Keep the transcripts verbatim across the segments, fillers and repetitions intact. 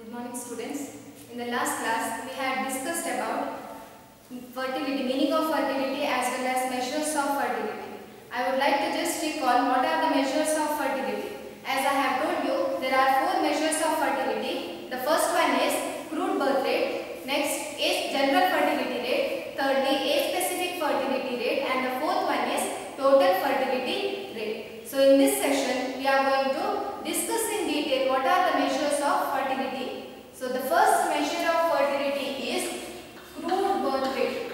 Good morning, students. In the last class, we had discussed about fertility, meaning of fertility as well as measures of fertility. I would like to just recall what are the measures of fertility. As I have told you, there are four measures of fertility. The first one is crude birth rate, next is general fertility rate, thirdly age-specific fertility rate, and the fourth one is total fertility rate. So in this session, we are going to discuss in detail what are the measures of fertility. So the first measure of fertility is crude birth rate.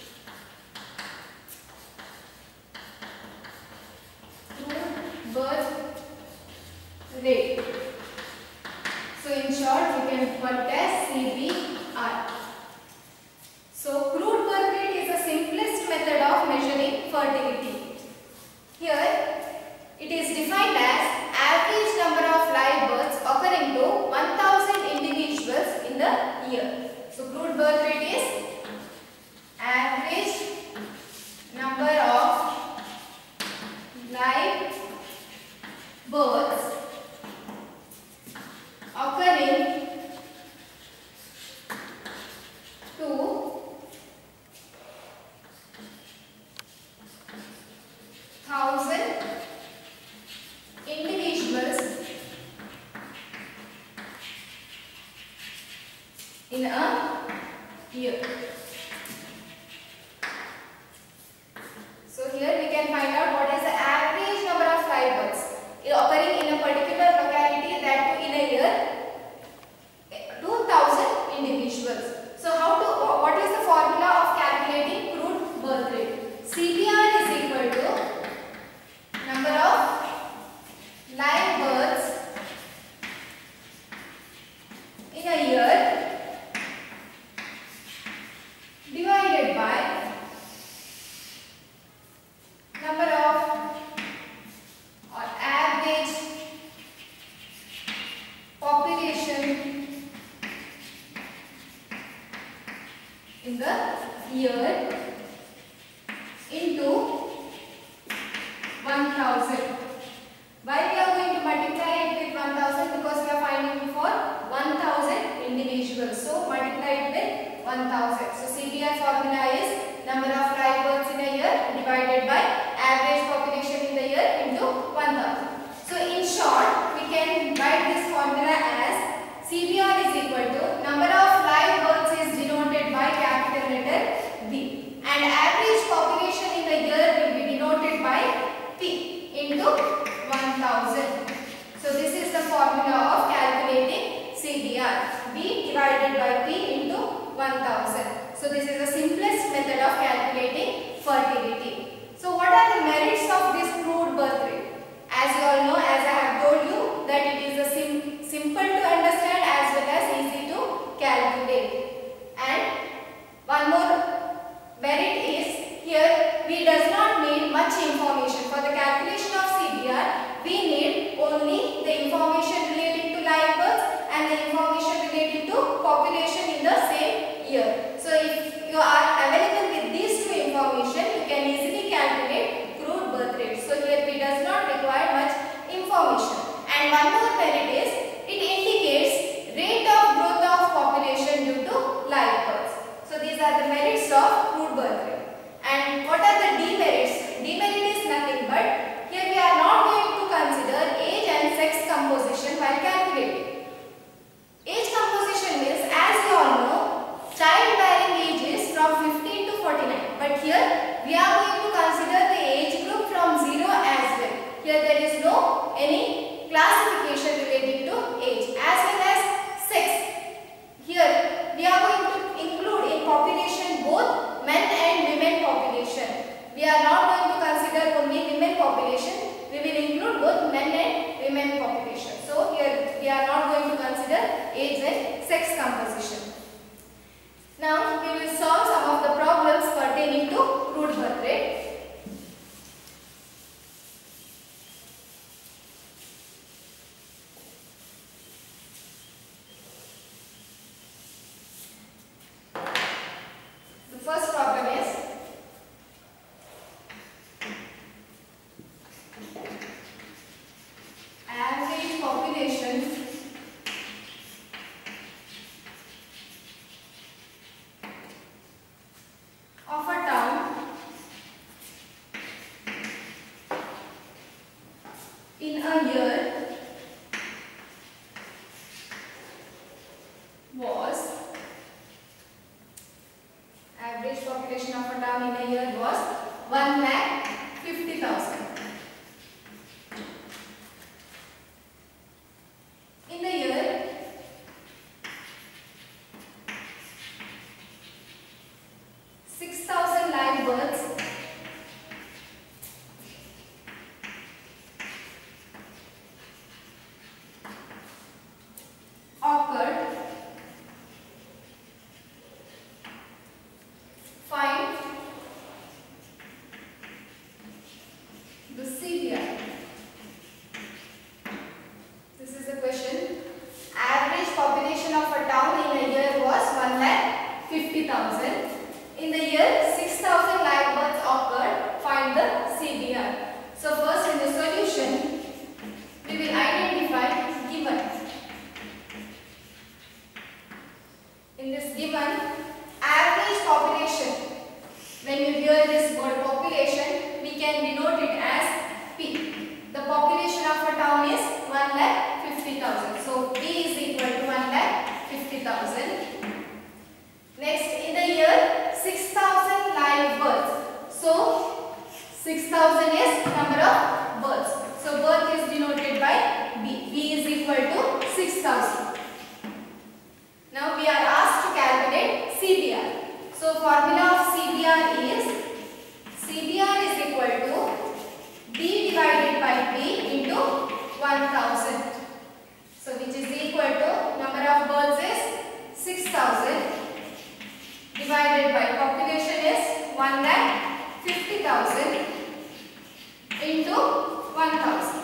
Crude birth rate. So in short, you can call it as C B R. So crude birth rate is the simplest method of measuring fertility. Here it is defined as average number of live births occurring to one thousand individuals in the year. So crude birth rate is average number of live births occurring to thousand individuals in a year. So here we can find out what is the average number of live births occurring in a particular locality, that too in a year, two thousand individuals. So how to, what is the formula of calculating crude birth rate? C B R is equal to number of live births in a year divided by number of or average population in the year into one thousand. Why we are going to multiply it with one thousand? Because we are finding for one thousand individuals. So multiply it with one thousand. So C B R formula is number of live births in a year divided by average population in the year into one thousand. So in short, we can write this formula as C B R is equal to number of live births is denoted by capital letter B, and average population in the year will be denoted by P into one thousand. So this is the formula of calculating C B R, B divided by P into one thousand. So this is the simplest method of calculating fertility. So what are the merits of this crude birth rate? As you all know, as I have told you, that it is a sim simple to understand as well as easy to calculate. And one more merit is, here we does not need much information. For the calculation of C B R, we need only the information relating to live births and the information relating to population in the same year. So if you are available with these two information, you can easily calculate crude birth rate. So here we does not require much information. And one more merit is, it indicates rate of growth of population due to live births. So these are the merits of crude birth rate. And what are the demerits? Demerit is nothing but, here we are not going to consider age and sex composition while calculating. Age composition means, as you all know, childbearing age is from fifteen to forty-nine. But here we are going to consider the age group from zero as well. Here there is no any classification relating to age, as well as sex. Here we are going to include in population both men and women population. We are not going to consider only women population. We will include both men and women population. So here we are not going to consider age and sex composition. Now we will solve some of the problems pertaining to crude birth rate. The first problem is, average population population of a town in a year was one lakh fifty thousand. In the year six thousand live births occurred. Find the C B R. This is the question. Average population of a town in a year was one lakh fifty thousand. In the year six thousand live births occurred. Find the C B R. So first in the solution we will identify given. In this given average population, when you hear this word population, we can denote it as P. The population of a town is one lakh fifty thousand. So P is equal to one lakh fifty thousand. Next, in the year six thousand live births. So six thousand is number of births. So birth is denoted by B. B is equal to six thousand. Now we are asked to calculate C B R. So formula of C B R is C B R is equal to B divided by P into one thousand. So which is equal to number of births is six thousand divided by population is one lakh fifty thousand into one thousand.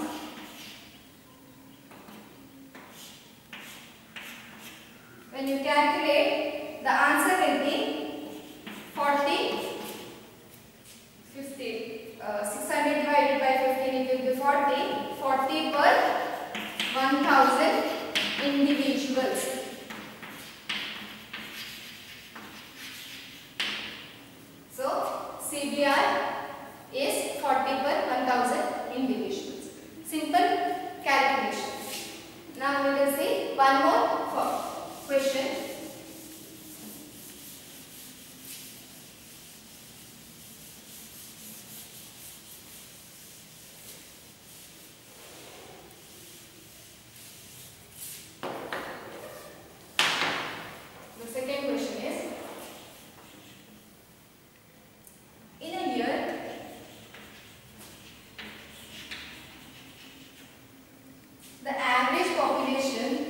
When you calculate, the answer will be forty, fifty, uh, six hundred divided by fifteen, it will be forty, forty per one thousand individuals. So, C B R is forty per one thousand individuals. Simple calculation. Now we will see one more question. The second question is, in a year the average population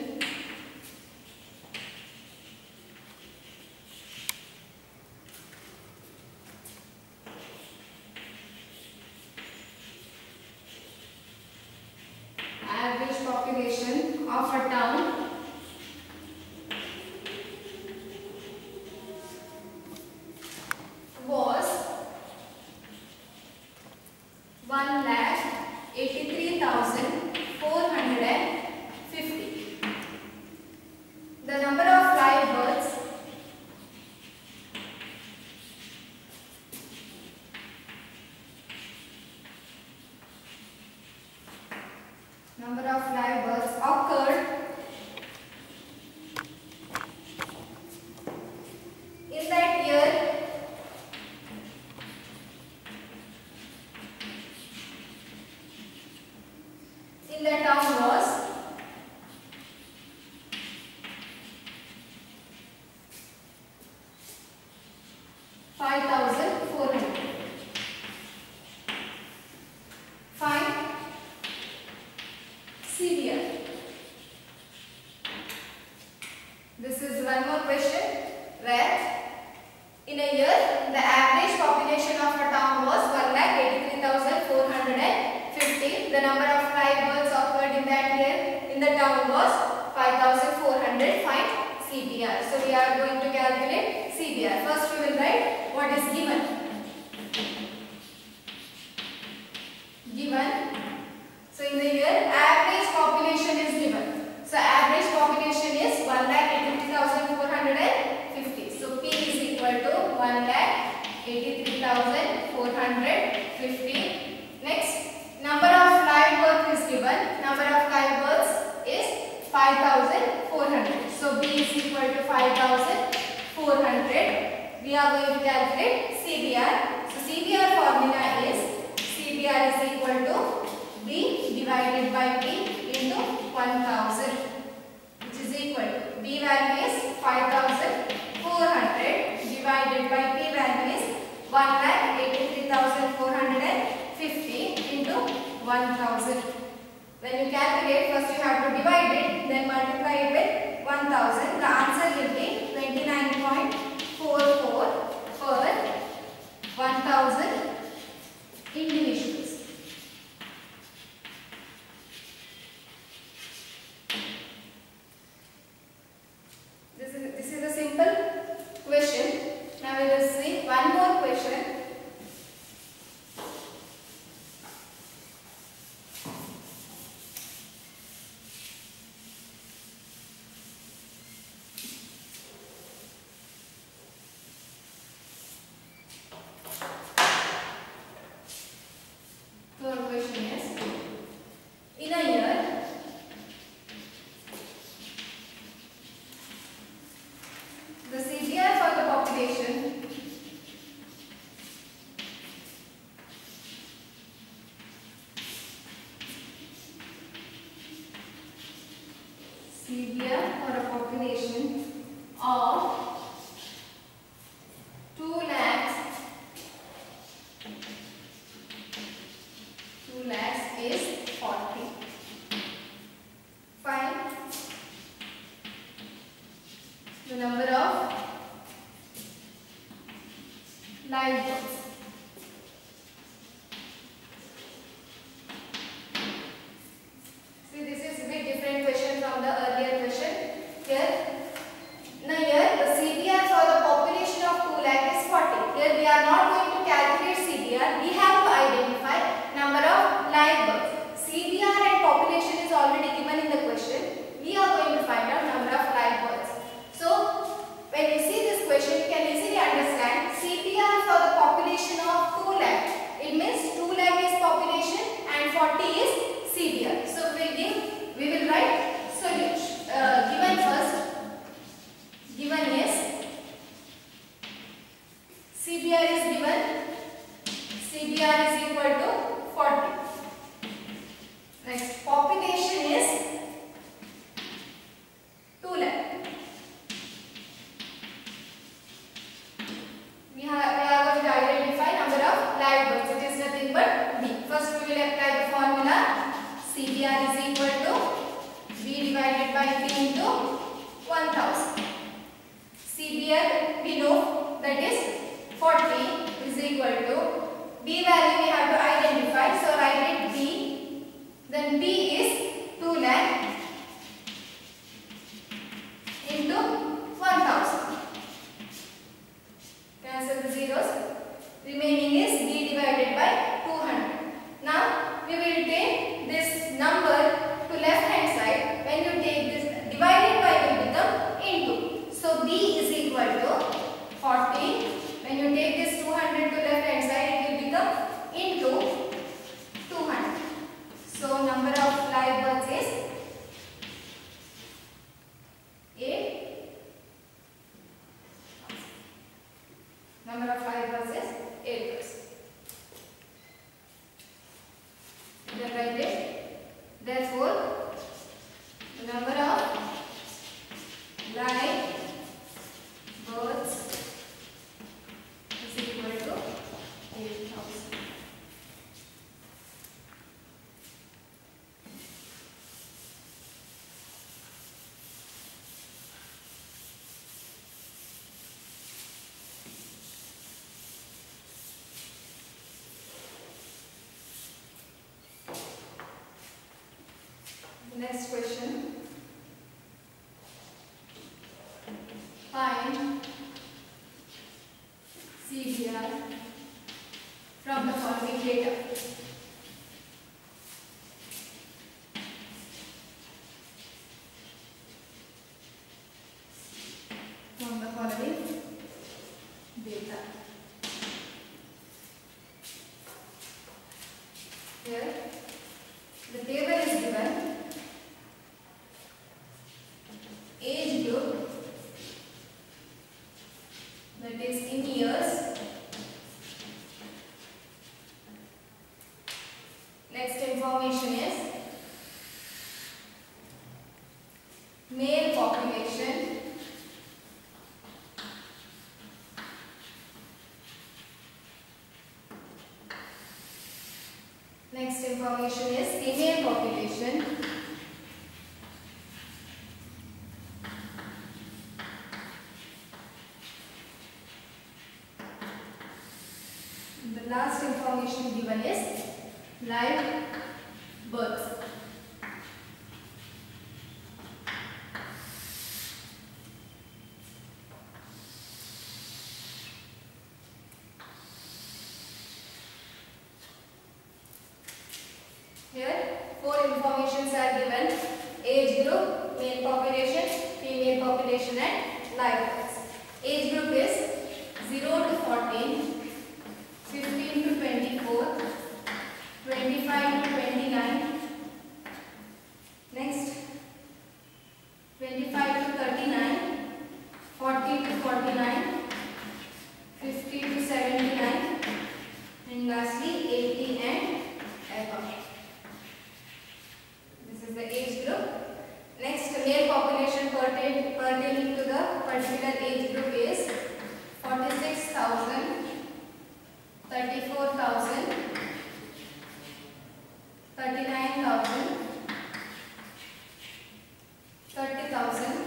average population of a town was one lakh eighty-three thousand four hundred fifty. The number of live births number of live births occurred in that year in the town was five thousand four hundred. Find C B R. This is one more question where in a year the average population of a town was one lakh eighty-three thousand four hundred fifty. The number of live births occurred in that year in the town was five thousand four hundred. Find C B R. So we are going to calculate C B R. First we will write what is given. Given. So in the year average population is given. So average population is one lakh eighty-three thousand four hundred fifty. So P is equal to one lakh eighty-three thousand four hundred fifty. Next, number of live births is given. Number of live births is five thousand four hundred. So B is equal to five thousand four hundred we are going to calculate C B R. So C B R formula is C B R is equal to B divided by P into one thousand, which is equal to B value is five thousand four hundred divided by P value is one lakh eighty-three thousand four hundred fifty into one thousand. When you calculate, first you have to divide it, then multiply it with one thousand. The answer will be twenty-nine point four four per one thousand individuals. This is, this is a simple question. Now we will see one more question. Third question is, in a year, the C B R for the population C B R for a population of two lakhs two lakhs is forty. Find the number of live births. See, this is a bit different question from the earlier question. Here, in a year, the C B R for the population of two lakh is forty. Here we are not going to calculate C B R. We have to identify number of live births. C B R and population is already given in the question. We are going to find out number of live births. So, when you see this question, you can easily understand C B R for the population of two lakh. It means two lakh is population and forty is C B R. So, we will give, we will write solution. Uh, given first, given is C B R is given. C B R is equal to forty. Next, population is two lakh. We, have, we are going to identify number of live births. It is nothing but B. First we will apply the formula. C B R is equal to B divided by P into one thousand. C B R we know that is forty is equal to B value we have to identify. So write it B. Then B is two lakh into one thousand. Cancel the zeros. Remaining is B divided by two hundred. Now we will take this number to left hand side. When you take this, divided by will become into. So B is equal to forty. When you take this two hundred to left hand side, it will become into two hundred. So number of male population. Next information is female population. The last information given is live births. Here four informations are given: age group, male population, female population and live births. Age group is zero to fourteen, fifteen to twenty-four, twenty-five to twenty-nine, next twenty-five to thirty-nine, forty to forty-nine, fifty to seventy-nine, and lastly eighty and above. This is the age group. Next, male population pertain, pertaining to the particular age group is forty-six thousand, thirty-four thousand, thirty-nine thousand, thirty thousand,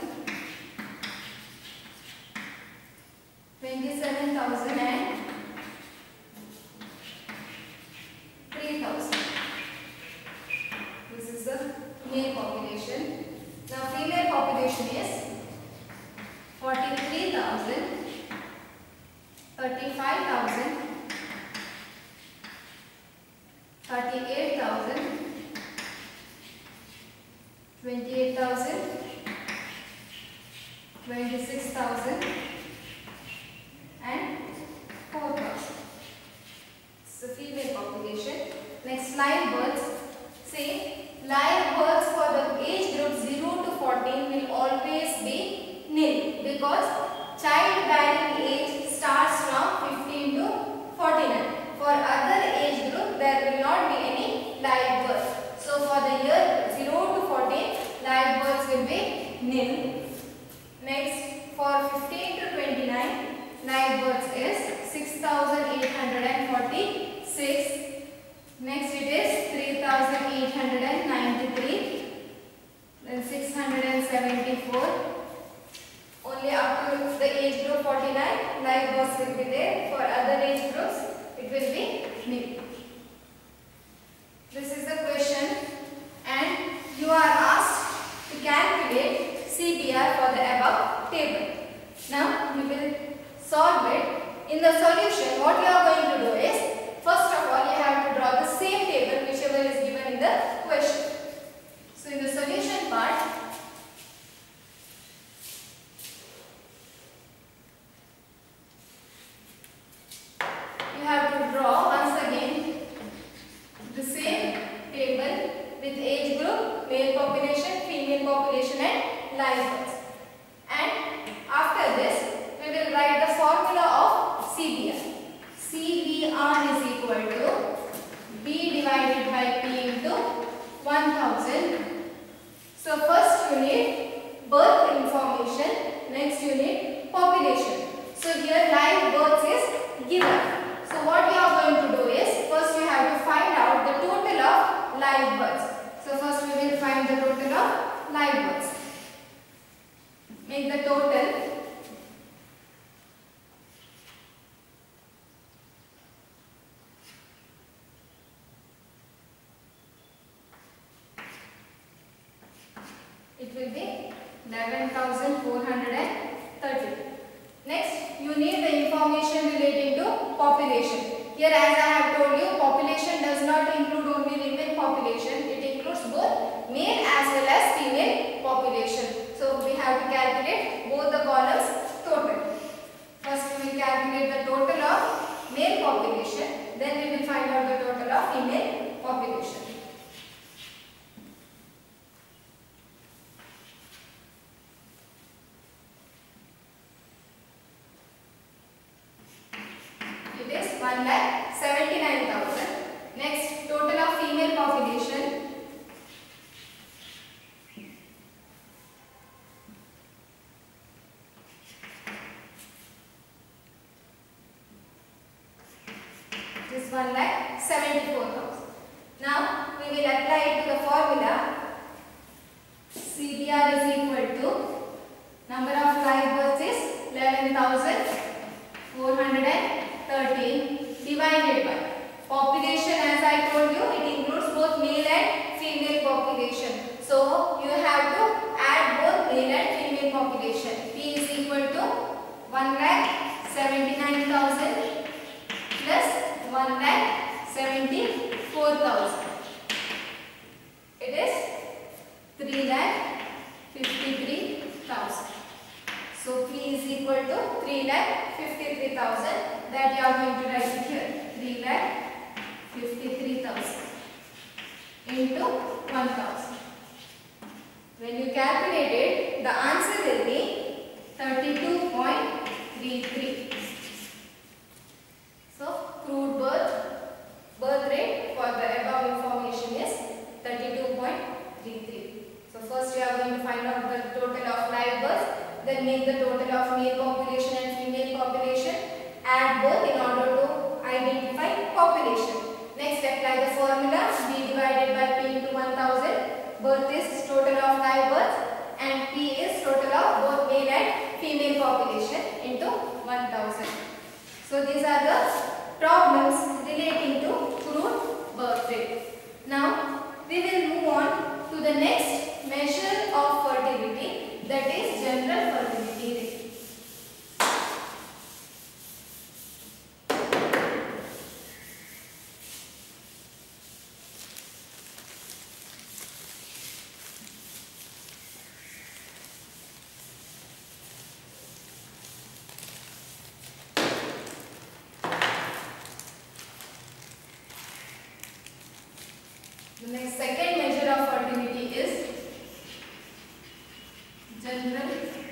twenty-seven thousand and three thousand. This is the male population. Now female population is forty-three thousand, thirty-five thousand, thirty-eight thousand, twenty-eight thousand, twenty-six thousand and four thousand. It's the female population. Next, live births. Say live births for the age group zero to fourteen will always be nil, because childbearing age starts from fifteen to forty-nine. For other age group there will not be any live birth. So for the year zero to fourteen, live births will be nil. Next, for fifteen to twenty-nine, live births is six thousand eight hundred forty-six. Next it is three thousand eight hundred ninety-three, then six hundred seventy-four. Only up to the age group forty-nine, live births will be there. For other age groups, it will be nil. This is the question, and you are asked to calculate C B R for the above table. Now we will solve it. In the solution, what you are going to do is, first of all, you have to draw the same table whichever is given in the question. So in the solution part, you have to draw once again the same table with age group, male population, female population and live births. And after this, we will write the formula of C B R. C B R is equal to B divided by P into one thousand. So first you need birth information, next you need population. So here live births is given. So what you are going to do is, first you have to find out the total of live births. So first we will find the total of live births. Make the total. It will be eleven thousand four hundred thirty. Next, you need the information relating to population. Here, as I have told you, population does not include only women population. It includes both male as well as female population. So we have to calculate both the columns total. First, we will calculate the total of male population. Then we will find out the total of female population. one lakh seventy-nine thousand. Next, total of female population. is one lakh seventy-four thousand. Now we will apply it to the formula. C B R is equal to number of live births is eleven thousand four hundred thirteen divided by population. As I told you, it includes both male and female population. So you have to add both male and female population. P is equal to one lakh seventy-nine thousand plus one lakh seventy-four thousand. It is three lakh fifty-three thousand. So P is equal to three lakh fifty-three thousand. That you are going to write it here. three lakh fifty-three thousand into one thousand. When you calculate it, the answer will be thirty-two point three three. So crude birth birth rate for the above information is thirty-two point three three. So first we are going to find out the total of live births, then make the total of male population and female population, add both in order to identify population. Next, apply the formula B divided by P into one thousand. Birth is total of live births and P is total of both male and female population into one thousand. So these are the problems relating to crude birth rate. Now we will move on to the next measure of fertility, that is general fertility rate. The next second measure of fertility is general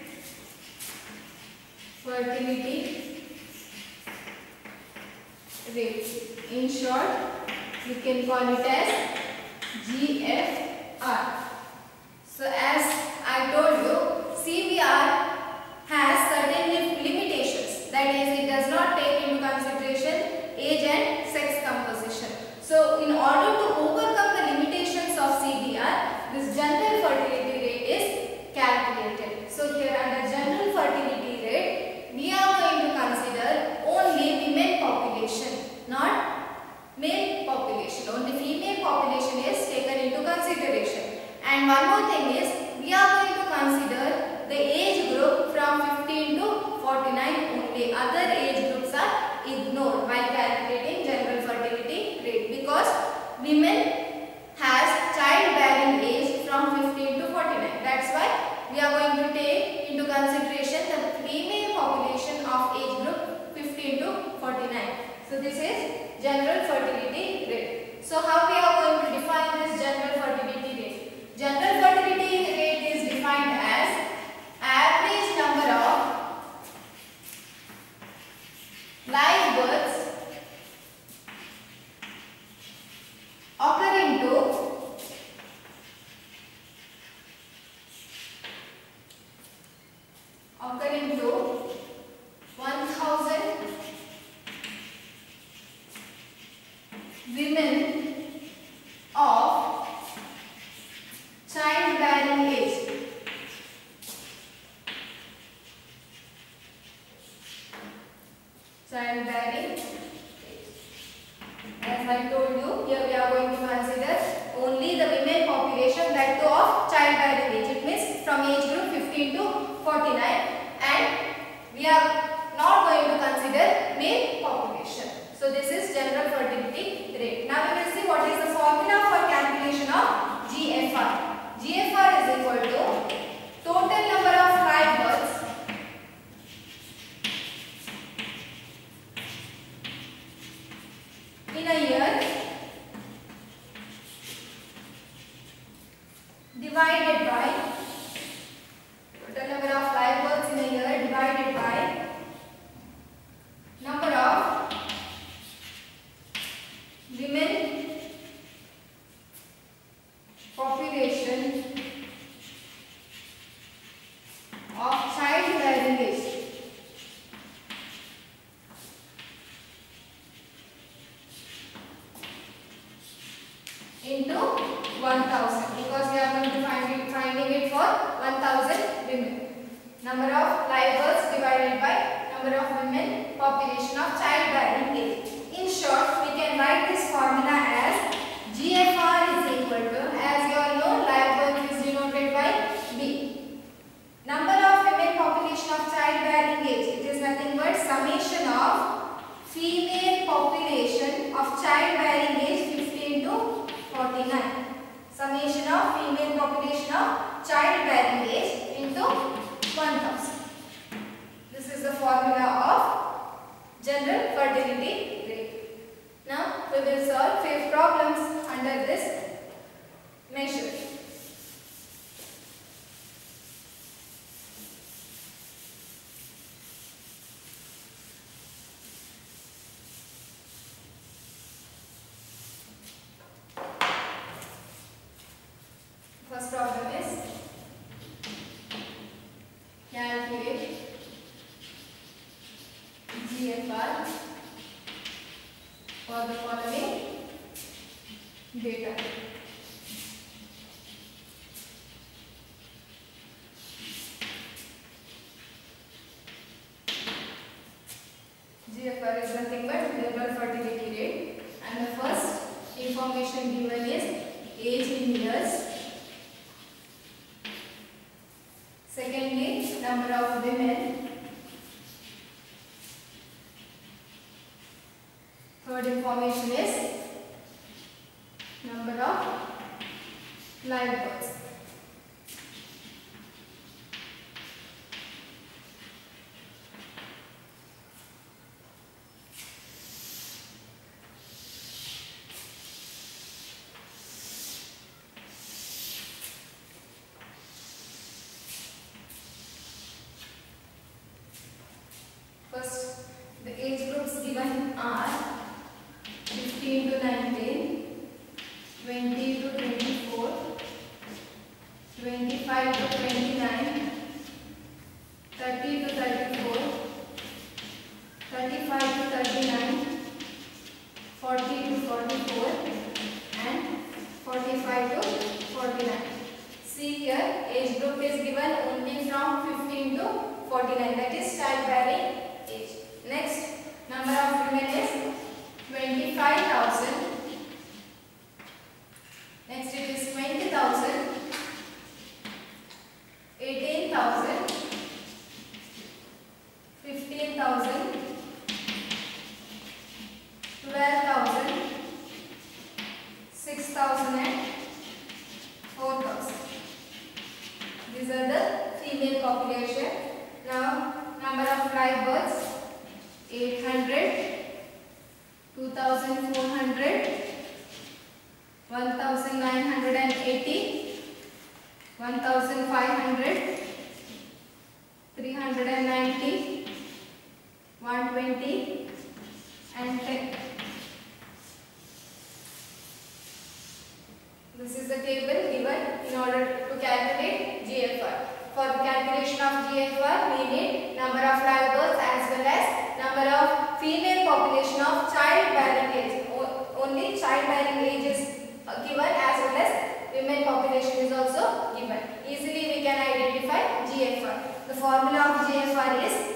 fertility rate. In short, you can call it as G F R. So as I told you, C B R has certain limitations. That is, it does not take into consideration age and sex composition. So in order to overcome the limitations of C B R, this general fertility rate is calculated. So here under general fertility rate, we are going to consider only women population, not male population. Only female population is taken into consideration. And one more thing is, we are going to consider the age group from fifteen to forty-nine only. Other age groups are ignored while calculating general fertility rate, because women has childbearing age from fifteen to forty-nine. That's why we are going to take into consideration the female population of age group fifteen to forty-nine. So this is general fertility rate. So how we are going to define this general fertility rate? General fertility rate is defined as average number of live births occurring to occurring to one thousand women of childbearing age. Childbearing age. As I told you, here we are going to consider only the women population, that too of childbearing age. It means from age group fifteen to forty-nine, and we are not going to consider male population. So this is general fertility rate. Now we will see what is the formula for calculation of G F R. G F R is equal to total number of live births in a year divided by total number of live births in a year divided by number of number of women, population of childbearing age. In short, we can write this formula as G F R is equal to, as you all know, live birth is denoted by B. Number of women, population of childbearing age. It is nothing but summation of female population of childbearing age fifteen to forty-nine. Summation of female population of childbearing age into one thousand. This is the formula of general fertility rate. Now we will solve five problems under this measure. First problem is calculate G F R for the following data. G F R is nothing but general fertility rate, and the first information given is age in years. Secondly, number of women. Third information is number of live births. First, the age groups given are fifteen to nineteen, twenty to twenty-four, twenty-five to twenty-nine, thirty to thirty-four, thirty-five to thirty-nine, forty to forty-four, and forty-five to forty-nine. See here, age group is given only from fifteen to forty-nine, that is childbearing age. Next, number of women is twenty-five thousand. Next it is twenty thousand, eighteen thousand, fifteen thousand, twelve thousand, six thousand and four thousand. These are the female population. Now, number of live births, eight hundred, two thousand four hundred, one thousand nine hundred eighty, one thousand five hundred, three hundred ninety, one hundred twenty, and ten. This is the table given in order to calculate G F R. For the calculation of G F R, we need number of live births as well as number of female population of childbearing age. O only childbearing age is given as well as women population is also given. Easily we can identify G F R. The formula of G F R is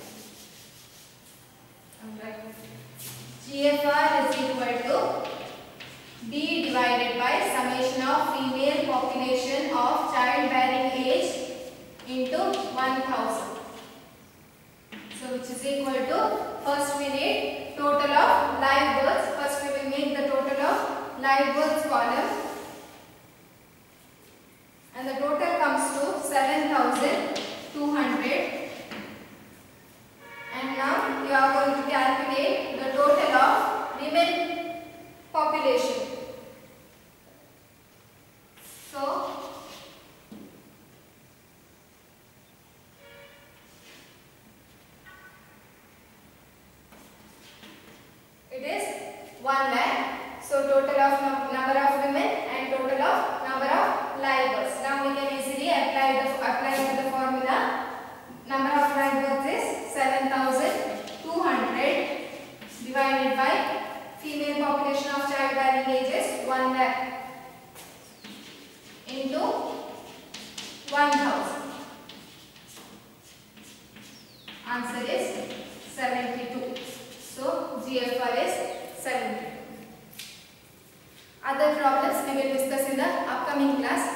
G F R is equal to B divided by summation of female population of childbearing age into one thousand. So which is equal to, first we need total of live births. First we will make the total of live births column, and the total comes to seven thousand two hundred. And now you are going to calculate the total of women population. So it is one lakh. So total of num number of women and total of number of live births. Now we can easily apply the apply to the formula. Number of live births is seven thousand two hundred divided by female population of childbearing ages one lakh into one thousand. Answer is G F R is seventy. Other problems we will discuss in the upcoming class.